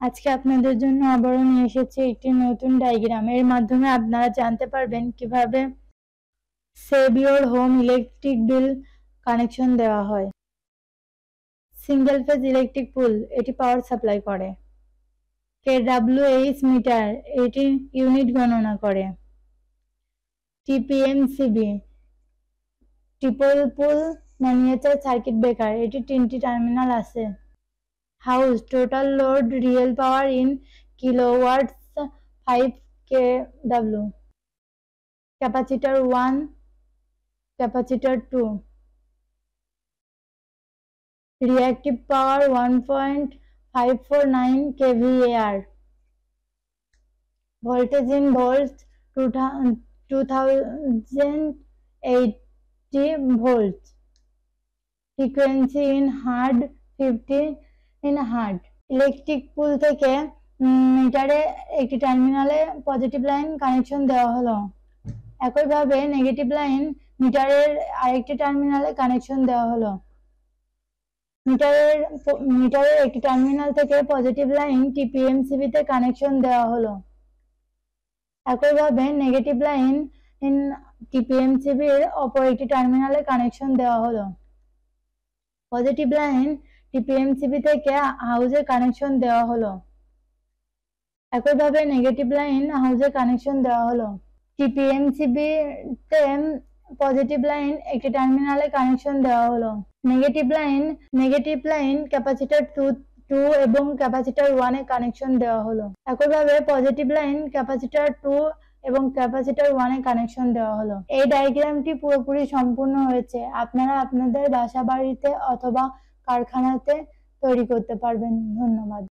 আজকে আপনাদের জন্য আবারও নিয়ে এসেছি একটি নতুন ডায়াগ্রাম। এর মাধ্যমে আপনারা জানতে পারবেন কিভাবে save your home electric bill connection দেওয়া হয়। সিঙ্গেল ফেজ ইলেকট্রিক পুল, এটি পাওয়ার সাপ্লাই করে। KWH মিটার, এটি ইউনিট গণনা করে। TPMCB, triple pole miniature circuit breaker, এটি 3টি টার্মিনাল আছে। House, total load real power in kilowatts 5 kW. Capacitor 1, capacitor 2, reactive power 1.549 kVAR, voltage in volts 2080 volts, frequency in Hz 50 in Hz. Electric pole থেকে মিটারে একটি টার্মিনালে positive line connection দেওয়া হলো। একইভাবে নেগেটিভ লাইন মিটারের আরেকটি টার্মিনালে কানেকশন দেওয়া হলো। মিটারের একটি টার্মিনাল থেকে পজিটিভ লাইন TPMCB তে কানেকশন দেওয়া হলো। একইভাবে নেগেটিভ লাইন TPMCB এর অপর একটি টার্মিনালে কানেকশন দেওয়া হলো। পজিটিভ লাইন TPMCB থেকে হাউসে কানেকশন দেওয়া হলো। একইভাবে নেগেটিভ লাইন হাউসে কানেকশন দেওয়া হলো। TPMCB তে পজিটিভ লাইন একটি টার্মিনালে কানেকশন দেওয়া হলো। নেগেটিভ লাইন ক্যাপাসিটর 2 এবং ক্যাপাসিটর 1 এ কানেকশন দেওয়া হলো। একইভাবে পজিটিভ লাইন ক্যাপাসিটর 2 এবং ক্যাপাসিটর 1 এ কানেকশন দেওয়া হলো। এই ডায়াগ্রামটি পুরোপুরি সম্পূর্ণ হয়েছে। আপনারা আপনাদের বাসা বাড়িতে অথবা কারখানাতে তৈরি করতে পারবেন। ধন্যবাদ।